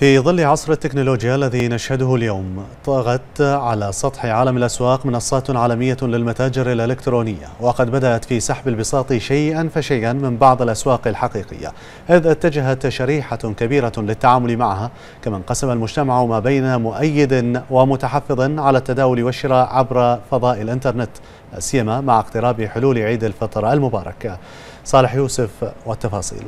في ظل عصر التكنولوجيا الذي نشهده اليوم، طغت على سطح عالم الأسواق منصات عالمية للمتاجر الإلكترونية، وقد بدأت في سحب البساط شيئا فشيئا من بعض الأسواق الحقيقية، إذ اتجهت شريحة كبيرة للتعامل معها، كما انقسم المجتمع ما بين مؤيد ومتحفظ على التداول والشراء عبر فضاء الإنترنت، لا سيما مع اقتراب حلول عيد الفطر المبارك. صالح يوسف والتفاصيل.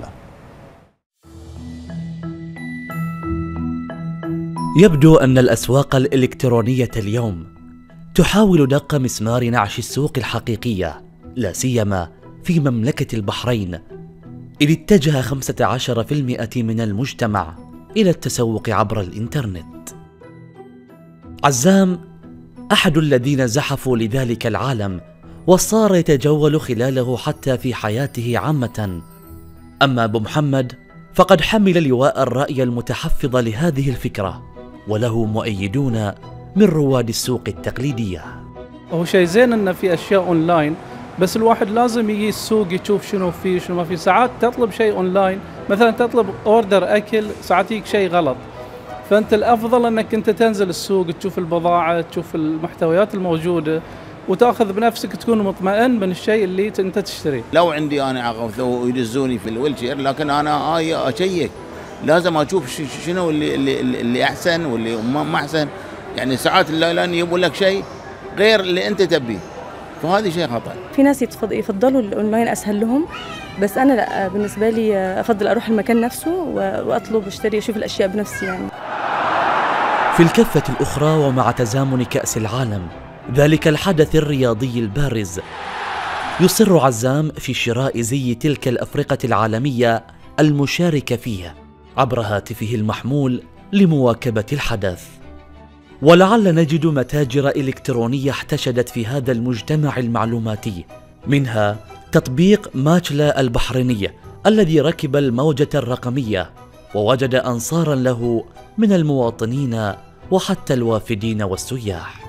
يبدو أن الأسواق الإلكترونية اليوم تحاول دق مسمار نعش السوق الحقيقية، لا سيما في مملكة البحرين، إذ اتجه 15% من المجتمع إلى التسوق عبر الإنترنت. عزام أحد الذين زحفوا لذلك العالم، وصار يتجول خلاله حتى في حياته عامة. أما أبو محمد فقد حمل لواء الرأي المتحفظ لهذه الفكرة، وله مؤيدون من رواد السوق التقليدية. هو شيء زين انه في اشياء اونلاين، بس الواحد لازم يجي السوق يشوف شنو فيه شنو ما فيه. ساعات تطلب شيء اونلاين، مثلا تطلب اوردر اكل، ساعات يجيك شيء غلط، فانت الافضل انك انت تنزل السوق تشوف البضاعه، تشوف المحتويات الموجوده، وتاخذ بنفسك، تكون مطمئن من الشيء اللي انت تشتريه. لو عندي انا عقب ويدزوني في الويلشير، لكن انا اشيك، لازم اشوف شنو اللي احسن واللي ما احسن. يعني ساعات لان يقول لك شيء غير اللي انت تبيه، فهذا شيء خطأ. في ناس يفضلوا الاونلاين اسهل لهم، بس انا لا، بالنسبه لي افضل اروح المكان نفسه واطلب واشتري، اشوف الاشياء بنفسي يعني. في الكفة الأخرى، ومع تزامن كأس العالم، ذلك الحدث الرياضي البارز، يصر عزام في شراء زي تلك الأفرقة العالمية المشاركة فيه عبر هاتفه المحمول لمواكبة الحدث. ولعل نجد متاجر إلكترونية احتشدت في هذا المجتمع المعلوماتي، منها تطبيق ماتشلا البحريني الذي ركب الموجة الرقمية ووجد أنصارا له من المواطنين وحتى الوافدين والسياح.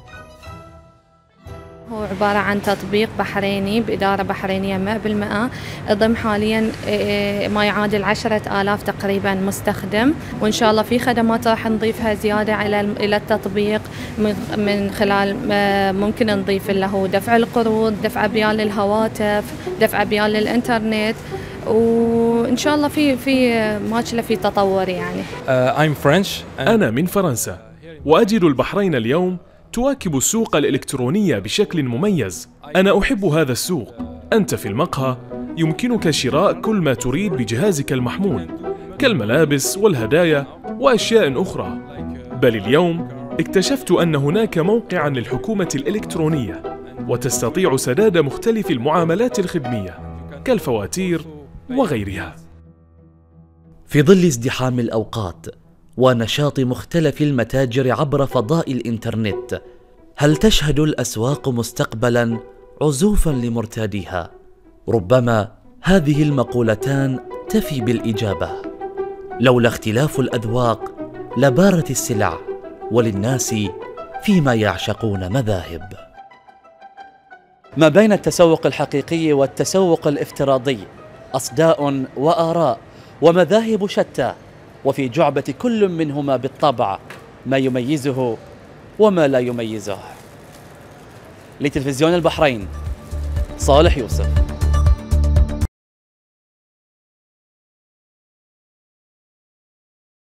هو عبارة عن تطبيق بحريني بإدارة بحرينية 100%، ضم حاليا ما يعادل 10,000 تقريبا مستخدم، وإن شاء الله في خدمات راح نضيفها زيادة إلى التطبيق، من خلال ممكن نضيف له دفع القروض، دفع أبيال الهواتف، دفع أبيال الإنترنت، وإن شاء الله في ماتشلا في تطور يعني. أنا من فرنسا، وأجد البحرين اليوم تواكب السوق الإلكترونية بشكل مميز. أنا أحب هذا السوق. أنت في المقهى يمكنك شراء كل ما تريد بجهازك المحمول، كالملابس والهدايا وأشياء أخرى. بل اليوم اكتشفت أن هناك موقعاً للحكومة الإلكترونية، وتستطيع سداد مختلف المعاملات الخدمية كالفواتير وغيرها. في ظل ازدحام الأوقات ونشاط مختلف المتاجر عبر فضاء الإنترنت، هل تشهد الأسواق مستقبلاً عزوفاً لمرتاديها؟ ربما هذه المقولتان تفي بالإجابة. لولا اختلاف الأذواق لبارت السلع، وللناس فيما يعشقون مذاهب. ما بين التسوق الحقيقي والتسوق الافتراضي أصداء وآراء ومذاهب شتى، وفي جعبة كل منهما بالطبع ما يميزه وما لا يميزه. لتلفزيون البحرين، صالح يوسف.